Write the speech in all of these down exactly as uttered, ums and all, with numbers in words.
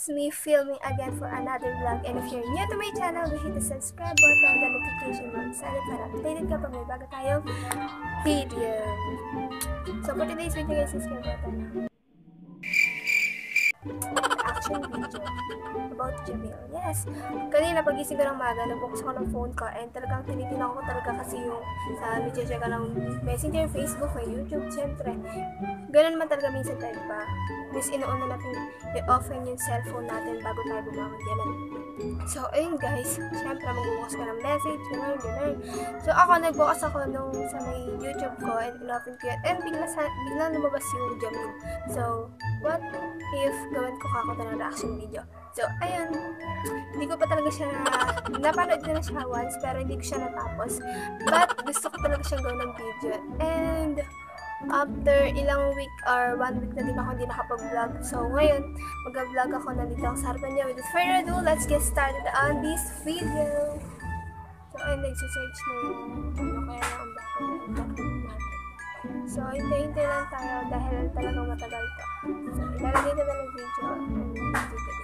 it's me filming again for another vlog. And if you're new to my channel, hit the subscribe button and the notification bell sana para updated ka pag may bago tayong video. So for today's video guys, subscribe button. Action video about Jamil. Yes, kanina pagising ko ng maga, nabukos ako ng phone ko and talagang tinitingnan ko talaga kasi yung sa medyo ka ng Messenger, Facebook, may YouTube, syempre. Ganun man talaga minsan tayo pa. Mas inuuna natin i-offen yung cellphone natin bago tayo bumangon. Ganun. So, ayun guys, syempre magbubukas ka ng message, gano'n, gano'n. So, ako, nagbukas ako nung sa may YouTube ko and in-open ko yun. And bigla, sa, bigla lumabas yung Jamil. So, what if gawin ko kako ng reaction video? So, ayun, hindi ko pa talaga siya, napanood ko na siya once, pero hindi ko siya natapos. But, gusto ko talaga siyang gawin ng video. And, after ilang week or one week na din ako hindi nakapag-vlog. So, ngayon, mag-vlog ako na dito sa harapan niya. Without further ado, let's get started on this video. So, ayun, nagsisearch na yung ano kaya na ang bako na natin. So, hintay-hintay lang tayo dahil talagang matagal to. So, ilalagay ko na ng video. And dito dito.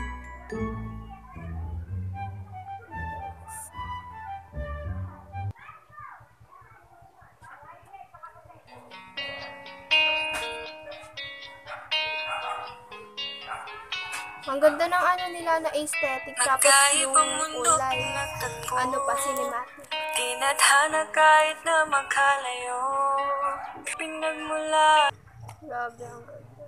Ang ganda ng ano nila na aesthetic, tapos yung kulay, ano pa, cinematic. Tinadhana kahit na makalayo, pinagmula. Grabe, ang ganda.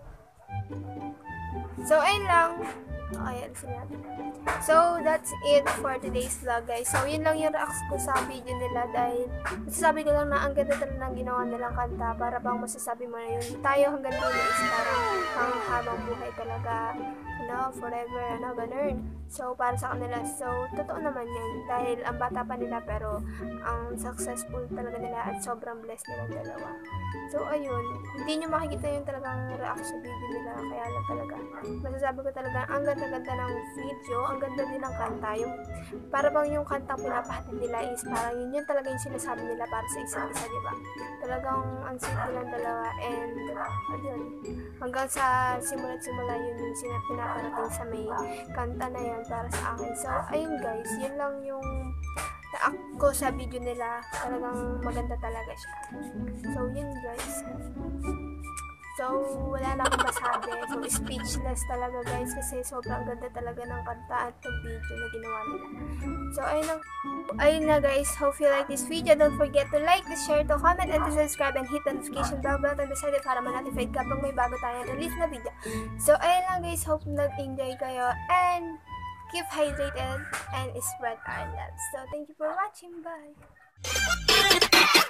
So, ayun lang. Ayan, sinabi. So, that's it for today's vlog, guys. So, yun lang yung reacts ko sa video nila dahil masasabi ko lang na ang ganda talaga ng ginawa nilang kanta para bang masasabi mo na yun. Tayo hanggang dulo is parang ang habang buhay talaga, ano, forever, ano, ganun. So, para sa kanila. So, totoo naman yun dahil ang bata pa nila pero ang successful talaga nila at sobrang blessed nilang dalawa. So, ayun. Hindi nyo makikita yung talagang reaction video nila. Kaya lang talaga. Masasabi ko talaga, ang ganda-ganda ng video. Ang ganda din ng kanta. Yung, para bang yung kantang pinapahatid nila is parang yun yun talaga yung sinasabi nila para sa isa't isa, diba? Talagang ang sweet nilang dalawa. And, ayun. Hanggang sa simula't-simula yun yung sinap pinaparating sa may kanta na yan para sa akin. So, ayun guys. Yun lang yung na-act ko sa video nila. Talagang maganda talaga siya. So, yun guys. So, wala na akong masabi. So, speechless talaga guys kasi sobrang ganda talaga ng kanta at ng video na ginawa nila. So, ayun na, ayun na guys. Hope you like this video. Don't forget to like, to share, to comment, and to subscribe and hit the notification bell button beside it para ma-notified kapag may bago tayong release na video. So, ayun lang guys. Hope nag-enjoy kayo and keep hydrated and spread our love. So, thank you for watching. Bye!